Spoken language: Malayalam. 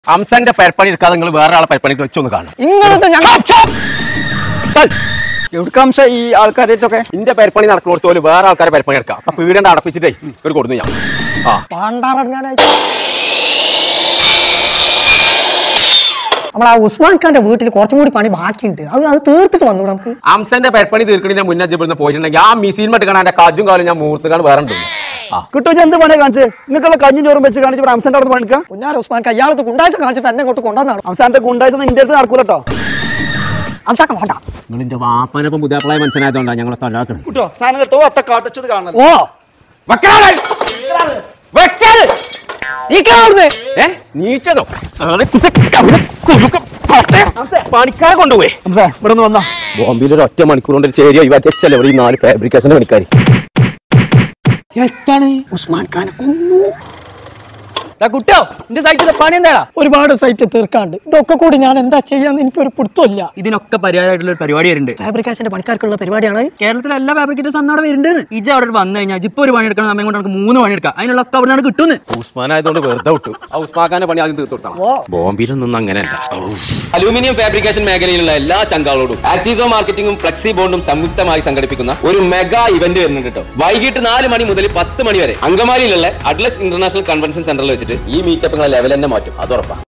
അംസന്റെ പെരപ്പണി എടുക്കാതെ നിങ്ങൾ വേറെ ആളെ പെരപ്പണിക്ക് വെച്ചൊന്ന് കാണാം. എവിടുക്കാംശ ഈ ആൾക്കാരൊക്കെ ഇന്റെ പെരപ്പണി നടക്കുന്നോടത്ത് പോലും വേറെ ആൾക്കാരെ പെരപ്പണി എടുക്കാം. അപ്പൊ വീടിന്റെ അടപ്പിച്ചിട്ടേ ഒരു കൊടുന്നു ഞാൻ. നമ്മളാ ഉസ്മാൻ ഖാന്റെ വീട്ടിൽ കുറച്ചും കൂടി പണി ബാക്കിയുണ്ട്. അത് തീർത്തിട്ട് വന്നു നമുക്ക്. അംസന്റെ പെരപ്പണി തീർക്കണതിന്റെ മുന്നേ ഇവിടുന്ന് പോയിട്ടുണ്ടെങ്കിൽ ആ മിസീൻ മട്ടിക്കണം എന്റെ കാജും കാലും ഞാൻ മുഹൂർത്തുകാണ് വേറെ ഉണ്ട്. കിട്ടും എന്ത് പണിയെ കാണിച്ച് നിങ്ങൾക്കുള്ള കഞ്ഞും ചോറും വെച്ച് കാണിച്ച് ഇവിടെ അംസന്റെ അവിടെ പണിക്കാം. ഉന്നാര ഉസ്മാൻ ഖാൻ ഇയാളത്ത് ഗുണ്ടാഴ്ച കാണിച്ചിട്ട് എന്നെ കൊണ്ട് കൊണ്ടുവന്നാണ്. അംസാന്റെ ഗുണ്ടാഴ്ച നിന്റെ അടുത്ത് നടക്കൂല കേട്ടോ. അംസാക്ക വേണ്ട. നിങ്ങളുടെ വാപ്പനപ്പം പുതിയപ്പളായ മനസ്സിലായതുകൊണ്ടാണ് ഞങ്ങളെ തല്ലാക്കണം. കിട്ടോ സാധനം കേട്ടോ ഒത്ത കാട്ടച്ചത് കാണണം. ഓ നീച്ചതോ പണിക്കാരെ കൊണ്ടുപോയി ഇവിടെ നിന്ന് വന്നാ ബോംബെയിൽ ഒരു ഒറ്റ മണിക്കൂർ കൊണ്ട് ചേരി ഒഴിവാക്കിയല്ലേ ഇവിടെ ഈ 4 ഫാബ്രിക്കേഷന്റെ പണിക്കാർ. എത്താണ് ഉസ്മാൻ ഖാനെ കൊന്നു. കുട്ടോ എന്റെ സൈറ്റിലെ പണി എന്താ? ഒരുപാട് സൈറ്റ് തീർക്കാണ്ട്. ഇതൊക്കെ കൂടി ഞാൻ എന്താ ചെയ്യാന്ന് എനിക്കൊരു പിടുത്തമില്ല. ഇതിനൊക്കെ പരിഹാരമായിട്ടുള്ള ഒരു പരിപാടി വരുന്നുണ്ട്. ഫാബ്രിക്കേഷന്റെ പണിക്കാർക്കുള്ള പരിപാടിയാണ്. കേരളത്തിലെ എല്ലാ ഫാബ്രിക്കേറ്റേഴ്സ് അന്ന് അവിടെ വരുന്നുണ്ട്. ഇജ അവിടെ വന്നു കഴിഞ്ഞാൽ ഇപ്പൊ ഒരു പണി എടുക്കണം സമയം കൊണ്ട് നമുക്ക് 3 പണി എടുക്കാം. അതിനുള്ള ഒക്കെ അവിടെ കിട്ടുന്നു. ഉസ്മാൻ ആയതുകൊണ്ട് വെറുതെ വിട്ടു. ആ ഉസ്മാഖാന്റെ പണി ആദ്യം തീർത്തു കൊടുക്കണം. ബോംബെയിലൊന്നും അങ്ങനെയല്ല. അലൂമിനിയം ഫാബ്രിക്കേഷൻ മേഖലയിലുള്ള എല്ലാ ചങ്കാളോടും ആക്ടീസോ മാർക്കറ്റിംഗും ഫ്ലെക്സി ബോണ്ടും സംയുക്തമായി സംഘടിപ്പിക്കുന്ന ഒരു മെഗാ ഇവന്റ് വരുന്നുണ്ട് കേട്ടോ. വൈകിട്ട് 4 മണി മുതൽ 10 മണി വരെ അങ്കമാലിയിലുള്ള അഡ്ലസ് ഇന്റർനാഷണൽ കൺവെൻഷൻ സെന്ററിൽ വെച്ചിട്ട് ഈ മീറ്റപ്പുകളെ ലെവൽ തന്നെ മാറ്റും. അത് ഉറപ്പാണ്.